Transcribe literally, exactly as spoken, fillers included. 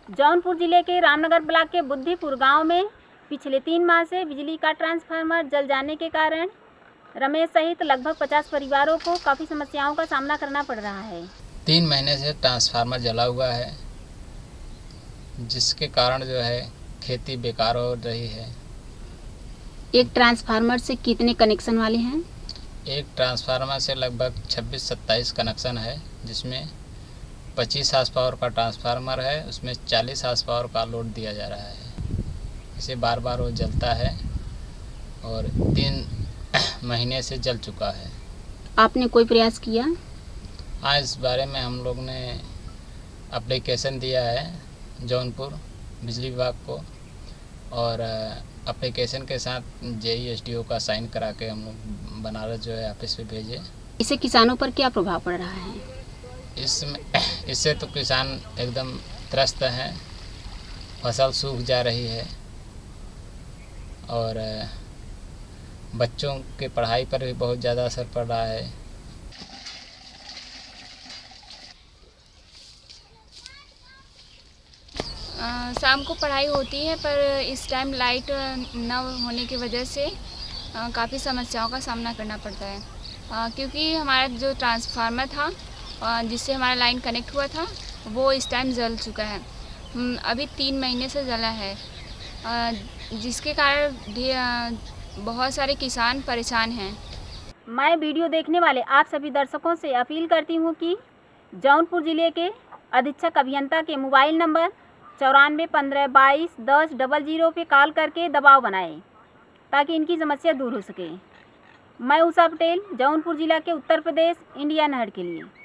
जौनपुर जिले के रामनगर ब्लॉक के बुद्धिपुर गांव में पिछले तीन माह से बिजली का ट्रांसफार्मर जल जाने के कारण रमेश सहित लगभग पचास परिवारों को काफ़ी समस्याओं का सामना करना पड़ रहा है। तीन महीने से ट्रांसफार्मर जला हुआ है, जिसके कारण जो है खेती बेकार हो रही है। एक ट्रांसफार्मर से कितने कनेक्शन वाले हैं? एक ट्रांसफार्मर से लगभग छब्बीस सत्ताईस कनेक्शन है, जिसमें पच्चीस हार्स पावर का ट्रांसफार्मर है, उसमें चालीस हार्स पावर का लोड दिया जा रहा है। इसे बार बार वो जलता है और तीन महीने से जल चुका है। आपने कोई प्रयास किया? हाँ, इस बारे में हम लोग ने एप्लीकेशन दिया है जौनपुर बिजली विभाग को, और एप्लीकेशन के साथ जेई एसडीओ का साइन करा के हम लोग बनारस जो है ऑफिस पे भेजे। इससे किसानों पर क्या प्रभाव पड़ रहा है? इसमें इससे तो किसान एकदम त्रस्त हैं, फसल सूख जा रही है और बच्चों के पढ़ाई पर भी बहुत ज़्यादा असर पड़ रहा है। आ, शाम को पढ़ाई होती है, पर इस टाइम लाइट न होने की वजह से काफ़ी समस्याओं का सामना करना पड़ता है, आ, क्योंकि हमारा जो ट्रांसफार्मर था आ, जिससे हमारा लाइन कनेक्ट हुआ था वो इस टाइम जल चुका है। अभी तीन महीने से जला है, आ, जिसके कारण बहुत सारे किसान परेशान हैं। मैं वीडियो देखने वाले आप सभी दर्शकों से अपील करती हूँ कि जौनपुर ज़िले के अधीक्षक अभियंता के मोबाइल नंबर चौरानवे पंद्रह बाईस दस डबल ज़ीरो पे कॉल करके दबाव बनाएं, ताकि इनकी समस्या दूर हो सके। मैं उषा पटेल, जौनपुर जिला के उत्तर प्रदेश, इंडिया नहर के लिए।